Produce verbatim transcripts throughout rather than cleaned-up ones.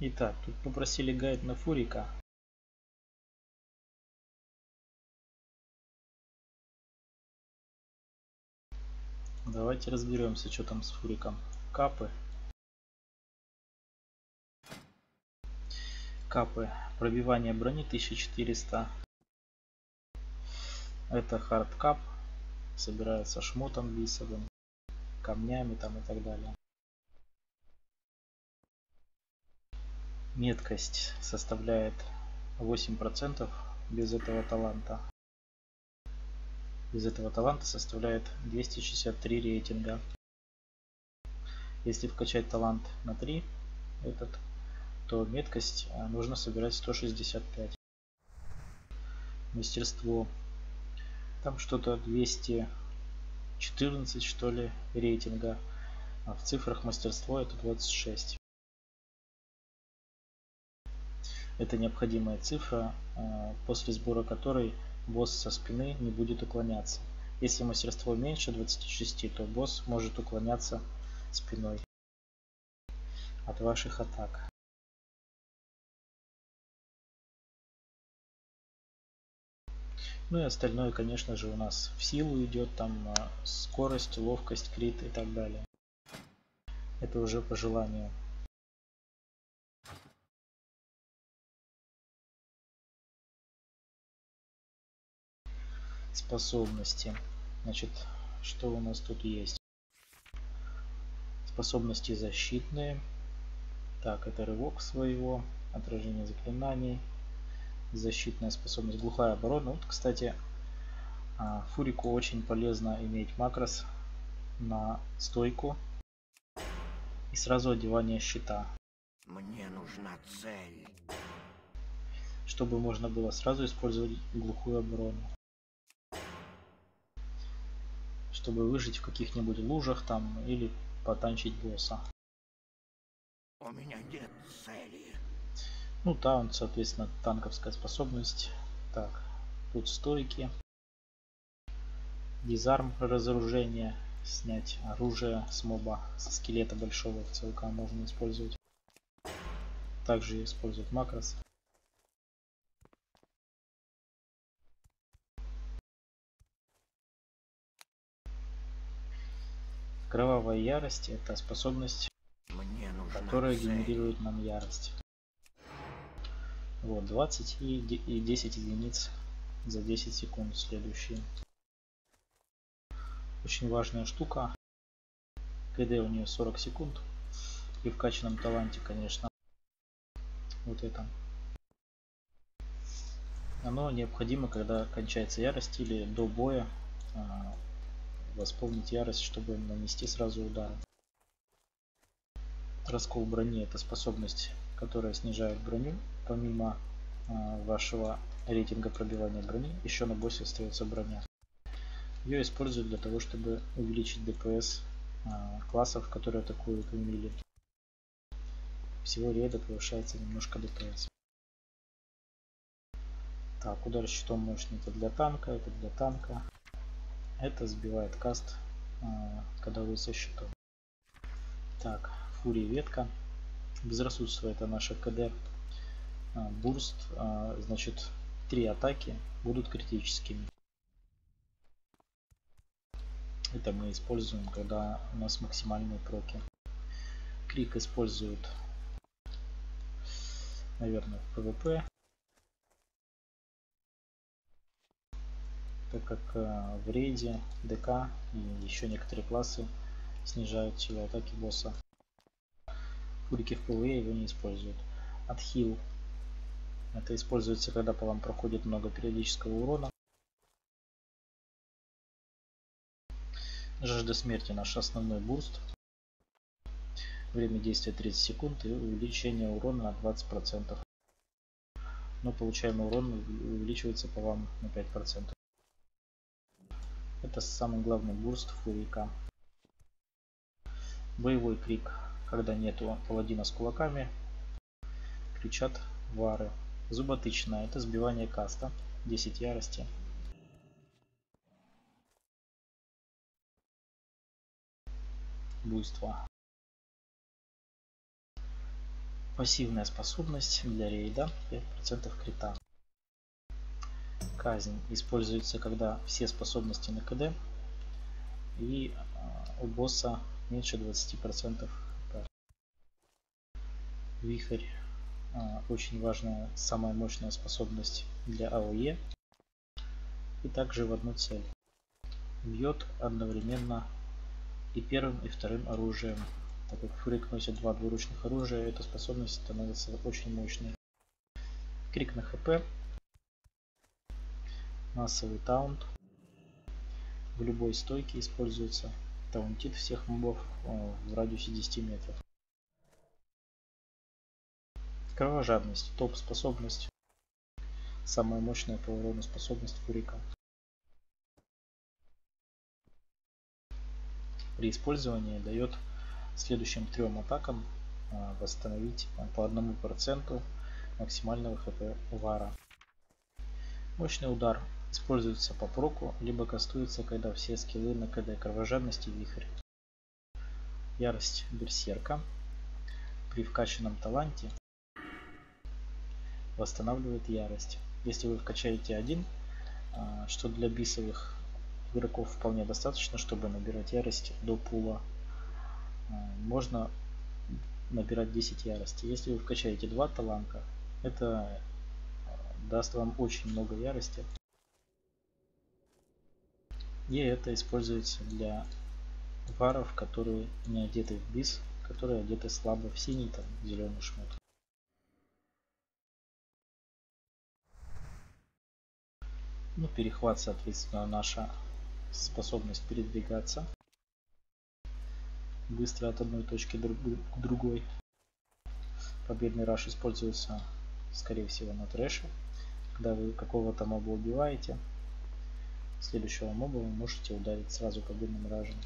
Итак, тут попросили гайд на Фурика. Давайте разберемся, что там с Фуриком. Капы. Капы. Пробивание брони тысяча четыреста. Это хардкап. Собирается шмотом бисовым, камнями там и так далее. Меткость составляет восемь процентов без этого таланта. Без этого таланта составляет двести шестьдесят три рейтинга. Если вкачать талант на три, этот, то меткость нужно собирать сто шестьдесят пять. Мастерство. Там что-то двести четырнадцать, что ли, рейтинга. А в цифрах мастерство это двадцать шесть. Это необходимая цифра, после сбора которой босс со спины не будет уклоняться. Если мастерство меньше двадцати шести, то босс может уклоняться спиной от ваших атак. Ну и остальное, конечно же, у нас в силу идет, там скорость, ловкость, крит и так далее. Это уже по желанию. Способности. Значит, что у нас тут есть? Способности защитные. Так, это рывок своего, отражение заклинаний, защитная способность, глухая оборона. Вот, кстати, Фурику очень полезно иметь макрос на стойку и сразу одевание щита. Мне нужна цель. Чтобы можно было сразу использовать глухую оборону. Чтобы выжить в каких-нибудь лужах там или потанчить босса. У меня нет цели. Ну, таунт, соответственно, танковская способность. Так, тут стойки. Дизарм, разоружение. Снять оружие с моба, со скелета большого целка можно использовать. Также использовать макрос. Кровавая ярость — это способность, Мне которая цель. генерирует нам ярость. Вот, двадцать и десять единиц за десять секунд следующие. Очень важная штука. КД у нее сорок секунд. При вкачанном таланте, конечно, вот это. Оно необходимо, когда кончается ярость или до боя, восполнить ярость, чтобы нанести сразу удар. Раскол брони — это способность, которая снижает броню. Помимо вашего рейтинга пробивания брони, еще на боссе остается броня. Ее используют для того, чтобы увеличить ДПС классов, которые атакуют в мили. Всего рейда повышается немножко ДПС. Так, удар щитом мощный — это для танка, это для танка. Это сбивает каст, когда вы со щитом. Так, фурия ветка. Безрассудство — это наше КД. Бурст, значит, три атаки будут критическими. Это мы используем, когда у нас максимальные проки. Крик используют, наверное, в ПВП, так как в рейде, ДК и еще некоторые классы снижают силу атаки босса. Фурики в ПВЕ его не используют. Отхил. Это используется, когда по вам проходит много периодического урона. Жажда смерти — наш основной бурст. Время действия тридцать секунд и увеличение урона на двадцать процентов. Но получаемый урон увеличивается по вам на пять процентов. Это самый главный бурст фурика. Боевой крик. Когда нету паладина с кулаками, кричат вары. Зуботычная — это сбивание каста. десять ярости. Буйство. Пассивная способность для рейда пять процентов крита. Казнь используется, когда все способности на КД и у босса меньше двадцати процентов. Вихрь очень важная, самая мощная способность для АОЕ и также в одну цель. Бьет одновременно и первым, и вторым оружием. Так как Фурик носит два двуручных оружия, эта способность становится очень мощной. Крик на ХП. Массовый таунт. В любой стойке используется. Таунтит всех мобов в радиусе десяти метров. Кровожадность. Топ способность. Самая мощная по урону способность Фурика. При использовании дает следующим трем атакам восстановить по одному проценту максимального хп вара. Мощный удар используется по проку, либо кастуется, когда все скиллы на КД. Кровожадность и вихрь. Ярость берсерка. При вкачанном таланте восстанавливает ярость. Если вы вкачаете один, что для бисовых игроков вполне достаточно, чтобы набирать ярость до пула, можно набирать десять ярости. Если вы вкачаете два таланта, это даст вам очень много ярости. И это используется для варов, которые не одеты в бис, которые одеты слабо в синий, там, зеленый шмот. Ну, перехват, соответственно, наша способность передвигаться быстро от одной точки к другой. Победный раш используется, скорее всего, на трэше. Когда вы какого-то моба убиваете, следующего моба вы можете ударить сразу победным ражем.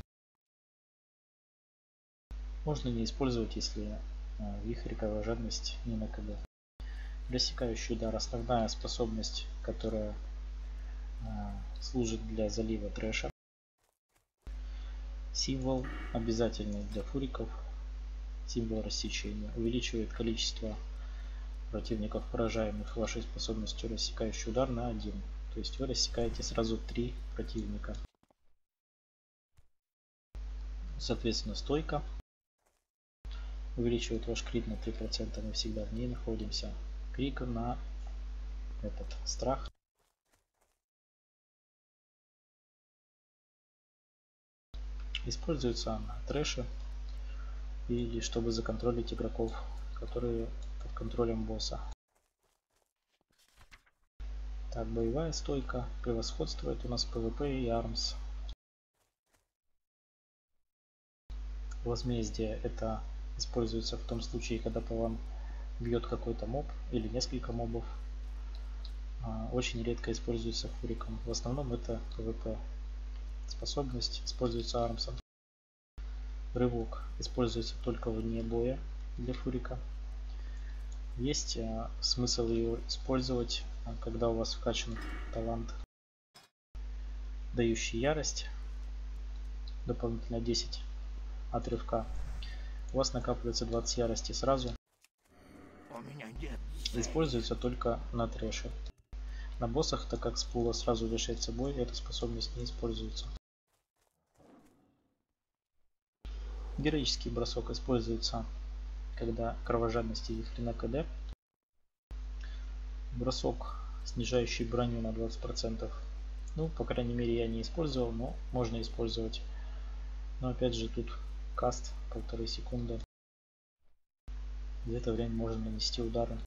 Можно не использовать, если вихрь, кровожадность не на КД. Рассекающий удар. Основная способность, которая служит для залива трэша. Символ обязательный для фуриков. Символ рассечения. Увеличивает количество противников, поражаемых вашей способностью рассекающий удар на один. То есть вы рассекаете сразу три противника. Соответственно, стойка. Увеличивает ваш крит на три процента. Мы всегда в ней находимся. Крик на этот страх. Используется на трэше или чтобы законтролить игроков, которые под контролем босса. Так, боевая стойка. Превосходствует у нас ПВП и армс. Возмездие это используется в том случае, когда по вам бьет какой-то моб или несколько мобов. Очень редко используется фуриком. В основном это ПВП. Способность используется армсом. Рывок используется только вне боя для фурика. Есть э, смысл ее использовать, когда у вас вкачан талант, дающий ярость, дополнительно десять от рывка. У вас накапливается двадцать ярости сразу. У меня нет. Используется только на трэше. На боссах, так как с пула сразу вешается бой, эта способность не используется. Героический бросок используется, когда кровожадность и вихрь на КД. Бросок, снижающий броню на двадцать процентов. Ну, по крайней мере, я не использовал, но можно использовать. Но опять же, тут каст полторы секунды. За это время можно нанести удары.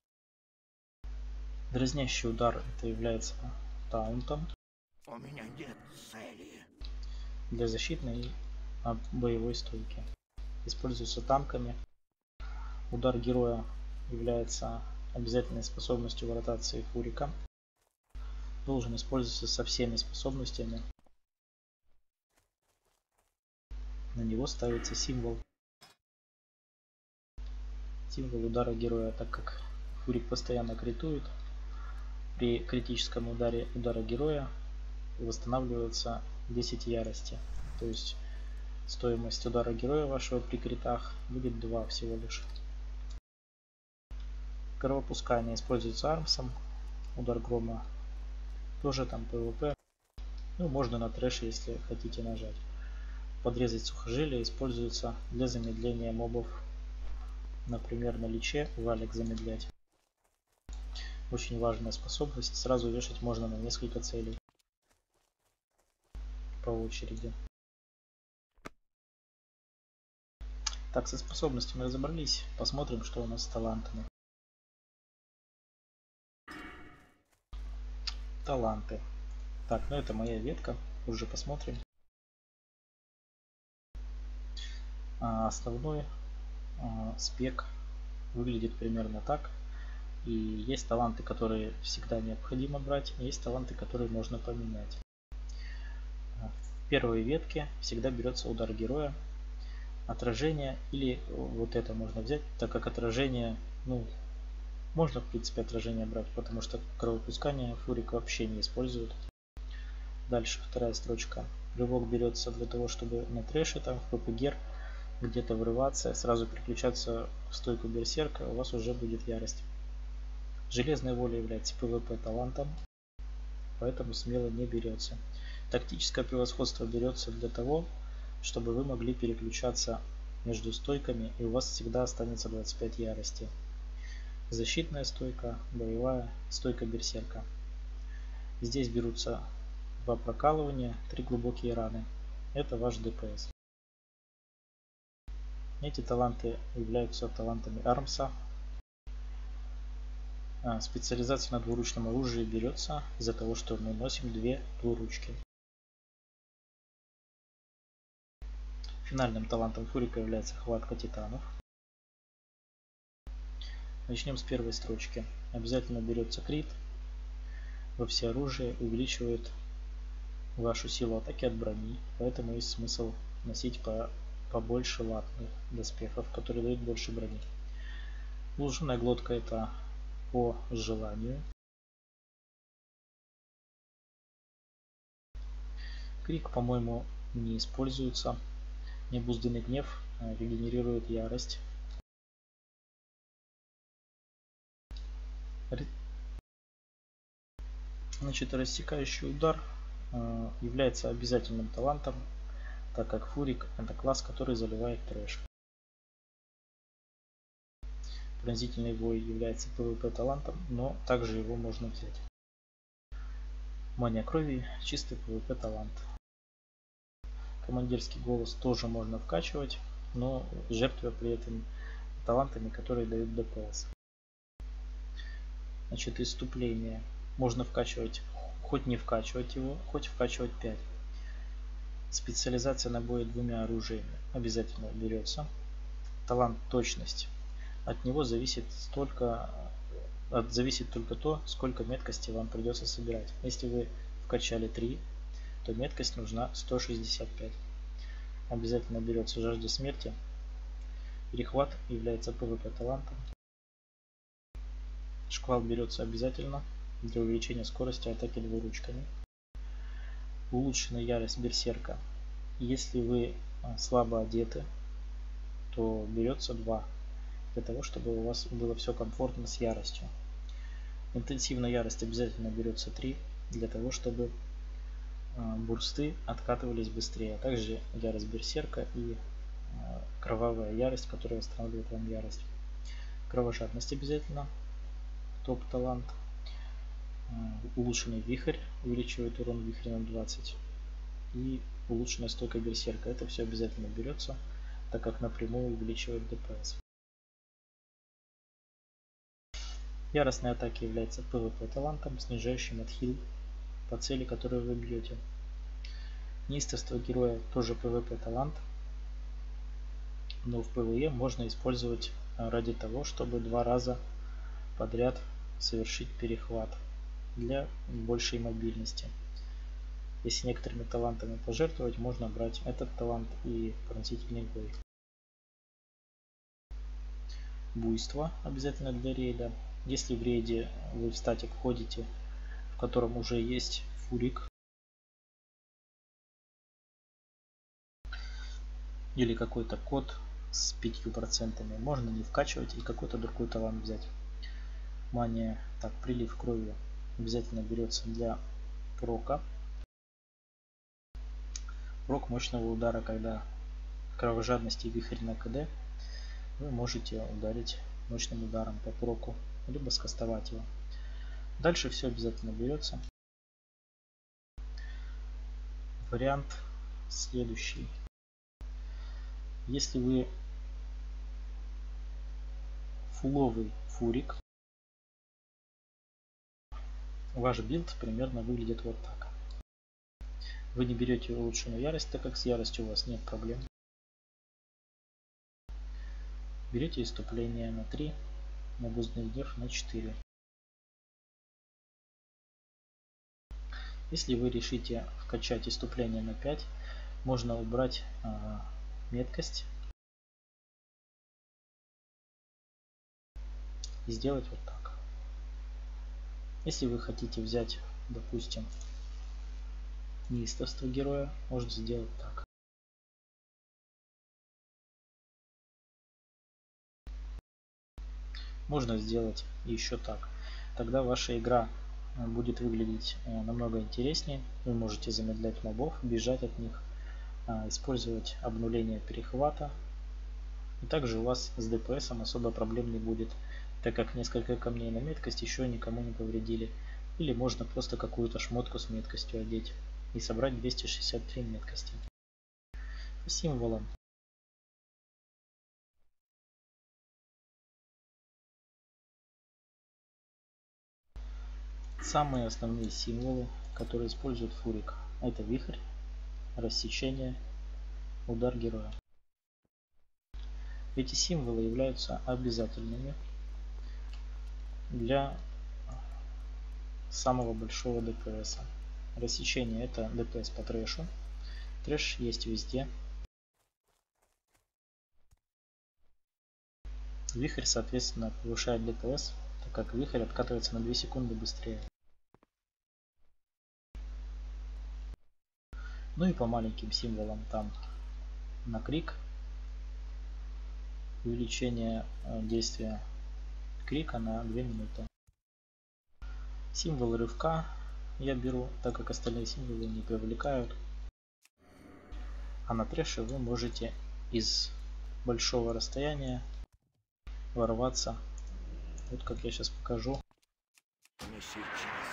Дразнящий удар это является таунтом. У меня нет цели. Для защитной и боевой стойки. Используется танками. Удар героя является обязательной способностью в ротации фурика. Должен использоваться со всеми способностями. На него ставится символ. Символ удара героя, так как фурик постоянно критует. При критическом ударе удара героя восстанавливается десять ярости. То есть стоимость удара героя вашего при критах будет два всего лишь. Кровопускание используется армсом. Удар грома тоже там пвп. Ну, можно на трэше, если хотите нажать. Подрезать сухожилие используется для замедления мобов. Например, на личе валик замедлять. Очень важная способность. Сразу вешать можно на несколько целей по очереди. Так, со способностями разобрались. Посмотрим, что у нас с талантами. Таланты. Так, ну это моя ветка. Уже посмотрим. А, основной а, спек выглядит примерно так. И есть таланты, которые всегда необходимо брать. Есть таланты, которые можно поменять. В первой ветке всегда берется удар героя. Отражение или вот это можно взять, так как отражение, ну, можно в принципе отражение брать, потому что кровопускание фурик вообще не использует. Дальше вторая строчка. Рывок берется для того, чтобы на трэше, там в ппгер где-то врываться, сразу переключаться в стойку берсерка, у вас уже будет ярость. Железная воля является пвп талантом, поэтому смело не берется. Тактическое превосходство берется для того, чтобы вы могли переключаться между стойками, и у вас всегда останется двадцать пять ярости. Защитная стойка, боевая, стойка берсерка. Здесь берутся два прокалывания, три глубокие раны. Это ваш дпс. Эти таланты являются талантами армса. Специализация на двуручном оружии берется из-за того, что мы носим две двуручки. Финальным талантом фурика является хватка титанов. Начнем с первой строчки. Обязательно берется крит. Во всеоружие увеличивает вашу силу атаки от брони. Поэтому есть смысл носить по, побольше латных доспехов, которые дают больше брони. Улучшенная глотка — это по желанию. Крик, по-моему, не используется. Необузданный гнев регенерирует ярость. Значит, рассекающий удар является обязательным талантом, так как фурик — это класс, который заливает трэш. Пронзительный вой является пвп талантом, но также его можно взять. Мания крови — чистый пвп талант. Командирский голос тоже можно вкачивать, но жертвуя при этом талантами, которые дают дпс. Значит, исступление. Можно вкачивать, хоть не вкачивать его, хоть вкачивать пять. Специализация на бое двумя оружиями обязательно берется. Талант точность. От него зависит столько, от, зависит только то, сколько меткости вам придется собирать. Если вы вкачали три, то меткость нужна сто шестьдесят пять. Обязательно берется жажда смерти. Перехват является пвп талантом. Шквал берется обязательно для увеличения скорости атаки двуручками. Улучшенная ярость берсерка. Если вы слабо одеты, то берется два, для того, чтобы у вас было все комфортно с яростью. Интенсивная ярость обязательно берется три, для того, чтобы бурсты откатывались быстрее, а также ярость берсерка и кровавая ярость, которая восстанавливает вам ярость. Кровожадность обязательно, топ талант. Улучшенный вихрь увеличивает урон вихря на двадцать. И улучшенная стойка берсерка. Это все обязательно берется, так как напрямую увеличивает дпс. Яростная атака является пвп талантом, снижающим отхил по цели, которую вы бьете. Неистовство героя тоже пвп талант, но в пве можно использовать ради того, чтобы два раза подряд совершить перехват для большей мобильности. Если некоторыми талантами пожертвовать, можно брать этот талант и пронзительный вой. Буйство обязательно для рейда. Если в рейде вы в статик входите, в котором уже есть фурик или какой-то код с пятью процентами, можно не вкачивать и какой-то другой талант взять. Мания. Так, прилив крови обязательно берется для прока. Прок мощного удара, когда кровожадность и вихрь на КД, вы можете ударить мощным ударом по проку, либо скастовать его. Дальше все обязательно берется. Вариант следующий. Если вы фуловый фурик, ваш билд примерно выглядит вот так. Вы не берете улучшенную ярость, так как с яростью у вас нет проблем. Берете иступление на три, набузный гнев на четыре. Если вы решите вкачать иступление на пять, можно убрать э, меткость и сделать вот так. Если вы хотите взять, допустим, неистовство героя, можете сделать так. Можно сделать еще так. Тогда ваша игра будет выглядеть намного интереснее. Вы можете замедлять мобов, бежать от них, использовать обнуление перехвата. И также у вас с ДПСом особо проблем не будет, так как несколько камней на меткость еще никому не повредили. Или можно просто какую-то шмотку с меткостью одеть и собрать двести шестьдесят три меткости. По символам. Самые основные символы, которые использует фурик, это вихрь, рассечение, удар героя. Эти символы являются обязательными для самого большого ДПС. Рассечение — это ДПС по трэшу. Трэш есть везде. Вихрь, соответственно, повышает ДПС, так как вихрь откатывается на две секунды быстрее. Ну и по маленьким символам там на крик, увеличение действия крика на две минуты. Символ рывка я беру, так как остальные символы не привлекают. А на трэше вы можете из большого расстояния ворваться. Вот как я сейчас покажу. Не сейчас.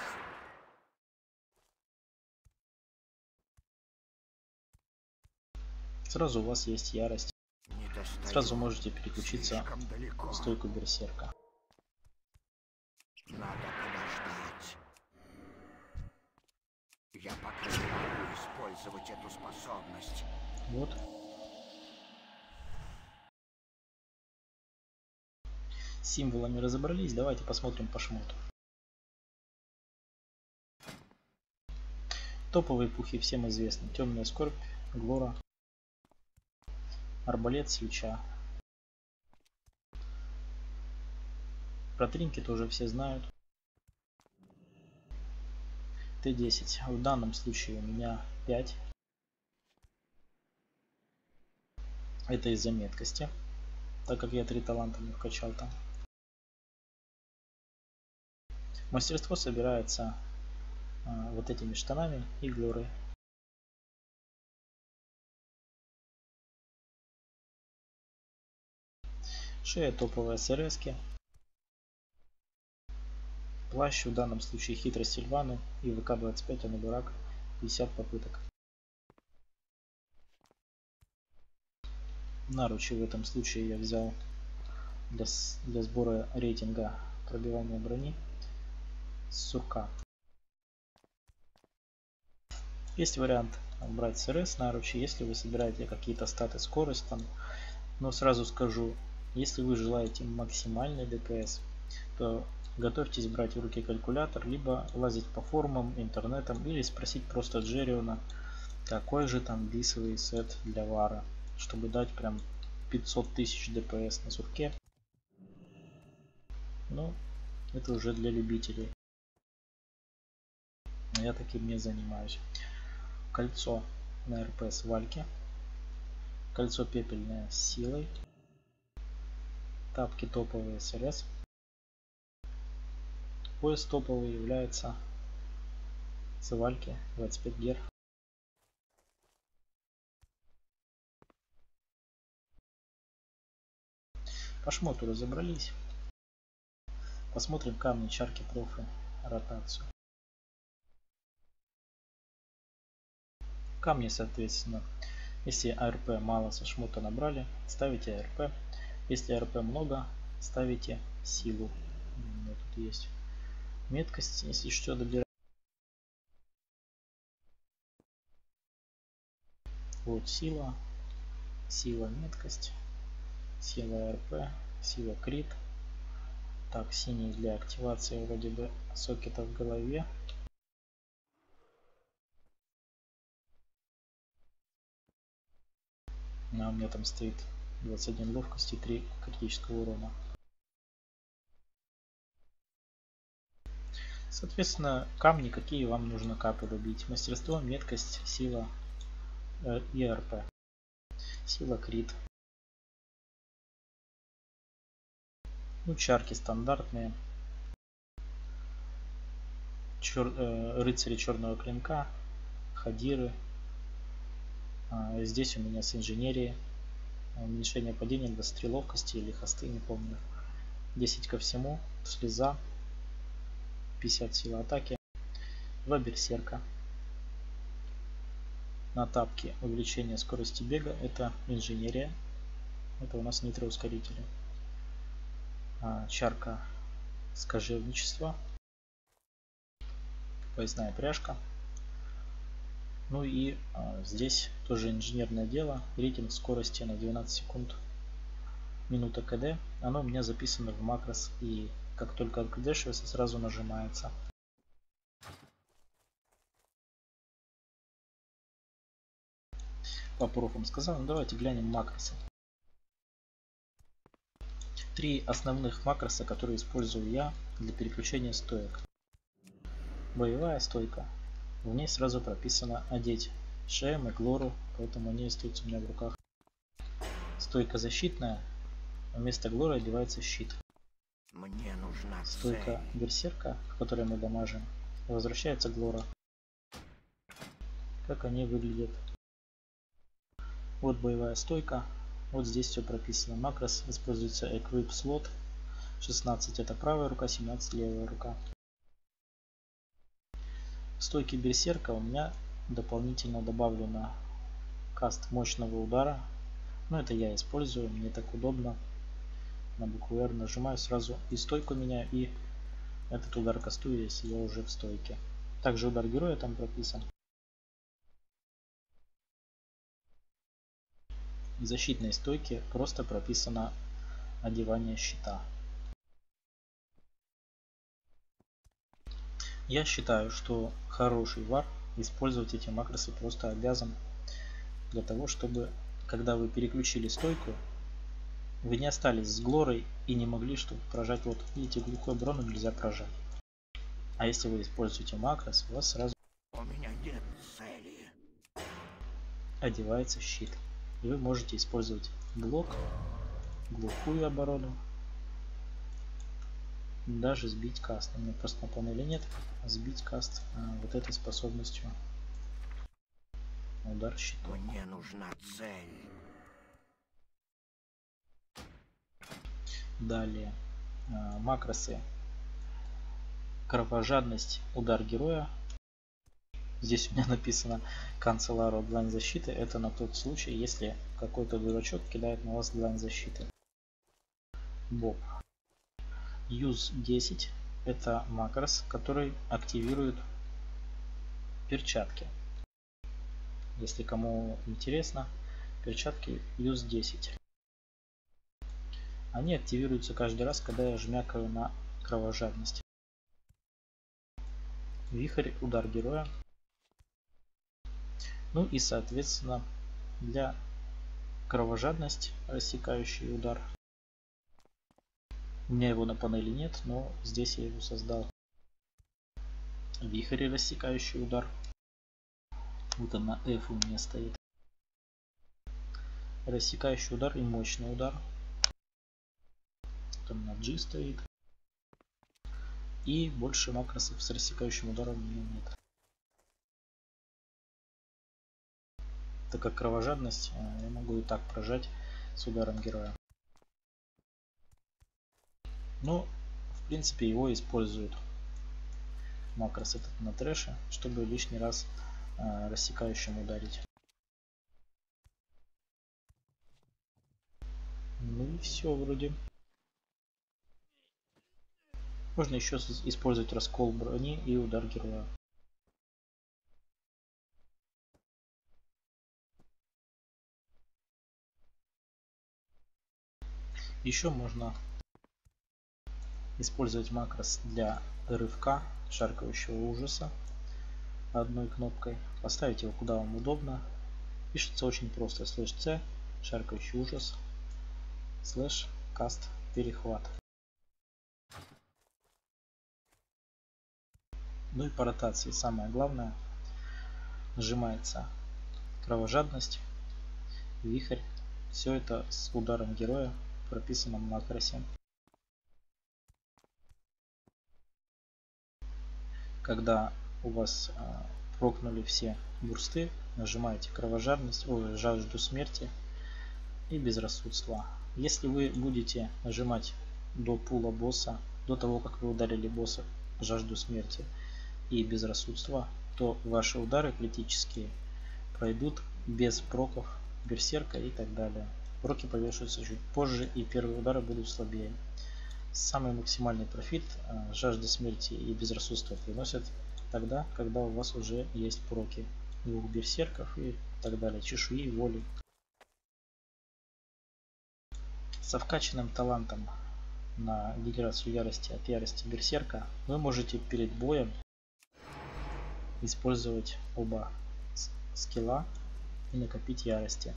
Сразу у вас есть ярость. Сразу можете переключиться в стойку берсерка. Надо подождать. Я пока не могу использовать эту способность. Вот. С символами разобрались. Давайте посмотрим по шмоту. Топовые пухи всем известны. Темная скорбь, Глора, арбалет, свеча. Про тринки тоже все знают. Т десять. В данном случае у меня пять. Это из-за меткости, так как я три таланта не вкачал там. Мастерство собирается а, вот этими штанами и глорой. Шея топовая СРСки. Плащ в данном случае хитрость Сильваны и ВК двадцать пять, а на дурак пятьдесят попыток. Наручи в этом случае я взял для, для сбора рейтинга пробивания брони с сурка. Есть вариант брать СРС наручи, если вы собираете какие-то статы, скорость там. Но сразу скажу, если вы желаете максимальный ДПС, то готовьтесь брать в руки калькулятор, либо лазить по форумам, интернетам, или спросить просто Джериона, какой же там бисовый сет для вара, чтобы дать прям пятьсот тысяч ДПС на сурке. Ну, это уже для любителей. Я таким не занимаюсь. Кольцо на РП с Вальки. Кольцо пепельное с силой. Тапки топовые СРС. Пояс топовый является Цевальки двадцать пять гер. По шмоту разобрались. Посмотрим камни, чарки, профы, ротацию. Камни, соответственно, если АРП мало, со шмота набрали, ставите АРП. Если АРП много, ставите силу. У меня тут есть меткость, если что, добираем. Вот сила, сила, меткость, сила АРП, сила крит. Так, синий для активации вроде бы сокета в голове. А у меня там стоит двадцать один ловкости и три критического урона. Соответственно, камни, какие вам нужно капы добить. Мастерство, меткость, сила э, и АРП. Сила крит. Ну, чарки стандартные. Чер, э, рыцари черного клинка, хадиры. А, здесь у меня с инженерией. Уменьшение падения до стреловкости или хосты, не помню. десять ко всему. Слеза. пятьдесят сила атаки. два берсерка. На тапке увеличение скорости бега. Это инженерия. Это у нас нитроускорители. А, чарка скажевничество. Поясная пряжка. Ну и а, здесь тоже инженерное дело. Рейтинг скорости на двенадцать секунд. Минута КД. Оно у меня записано в макрос. И как только откдешивается, сразу нажимается. По профам сказал. Ну, давайте глянем макросы. Три основных макроса, которые использую я для переключения стоек. Боевая стойка. В ней сразу прописано одеть шем и глору, поэтому они остаются у меня в руках. Стойка защитная. Вместо глоры одевается щит. Мне нужна Стойка цель. берсерка, которой мы дамажим, возвращается глора. Как они выглядят. Вот боевая стойка. Вот здесь все прописано. Макрос используется Equip Slot. шестнадцать это правая рука, семнадцать левая рука. В стойке берсерка у меня дополнительно добавлено каст мощного удара. Но это я использую, мне так удобно. На букву R нажимаю, сразу и стойку меняю, и этот удар кастую, если я уже в стойке. Также удар героя там прописан. В защитной стойке просто прописано одевание щита. Я считаю, что хороший вар использовать эти макросы просто обязан для того, чтобы когда вы переключили стойку, вы не остались с глорой и не могли чтобы прожать. Вот видите, глухой брону нельзя прожать. А если вы используете макрос, у вас сразу У меня нет цели. одевается щит. И вы можете использовать блок, глухую оборону, даже сбить каст. У меня просто на панели нет. Сбить каст а, вот этой способностью. Удар щитом. Мне нужна цель. Далее а, макросы. Кровожадность, удар героя. Здесь у меня написано канцеляру длань защиты. Это на тот случай, если какой-то дурачок кидает на вас длань защиты. Боб. Use десять. Это макрос, который активирует перчатки. Если кому интересно, перчатки Use десять. Они активируются каждый раз, когда я жмякаю на кровожадность. Вихрь, удар героя. Ну и соответственно для кровожадность рассекающий удар. У меня его на панели нет, но здесь я его создал. Вихрь, рассекающий удар. Вот он на F у меня стоит. Рассекающий удар и мощный удар. Там на G стоит. И больше макросов с рассекающим ударом у нее нет. Так как кровожадность, я могу и так прожать с ударом героя. Но в принципе его используют макрос этот на трэше, чтобы лишний раз э, рассекающим ударить. Ну и все вроде. Можно еще использовать раскол брони и удар героя. Еще можно использовать макрос для рывка шаркающего ужаса одной кнопкой. Поставить его куда вам удобно. Пишется очень просто. Слэш C, шаркающий ужас, слэш каст перехват. Ну и по ротации самое главное. Нажимается кровожадность, вихрь. Все это с ударом героя в прописанном макросе. Когда у вас э, прокнули все бурсты, нажимаете кровожадность, о, жажду смерти и безрассудство. Если вы будете нажимать до пула босса, до того как вы ударили босса, жажду смерти и безрассудства, то ваши удары критические пройдут без проков берсерка и так далее. Проки повешиваются чуть позже и первые удары будут слабее. Самый максимальный профит э, жажда смерти и безрассудства приносят тогда, когда у вас уже есть проки двух берсерков и так далее, чешуи, воли. Со вкачанным талантом на генерацию ярости от ярости берсерка вы можете перед боем использовать оба скилла и накопить ярости.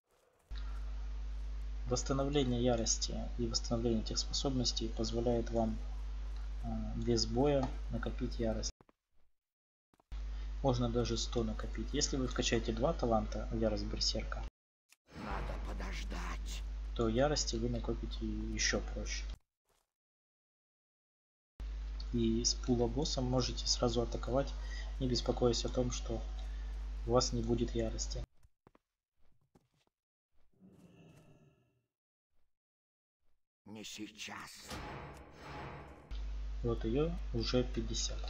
Восстановление ярости и восстановление этих способностей позволяет вам э, без боя накопить ярость. Можно даже сто накопить. Если вы вкачаете два таланта в ярость берсерка, Надо подождать. то ярости вы накопите еще проще. И с пула босса можете сразу атаковать, не беспокоясь о том, что у вас не будет ярости. Не сейчас. Вот ее уже пятьдесят.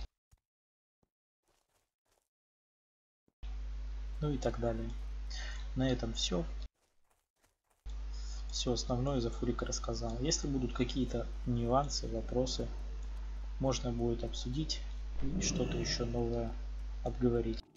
Ну и так далее. На этом все. Все основное за Фурика рассказал. Если будут какие-то нюансы, вопросы, можно будет обсудить и что-то еще новое обговорить.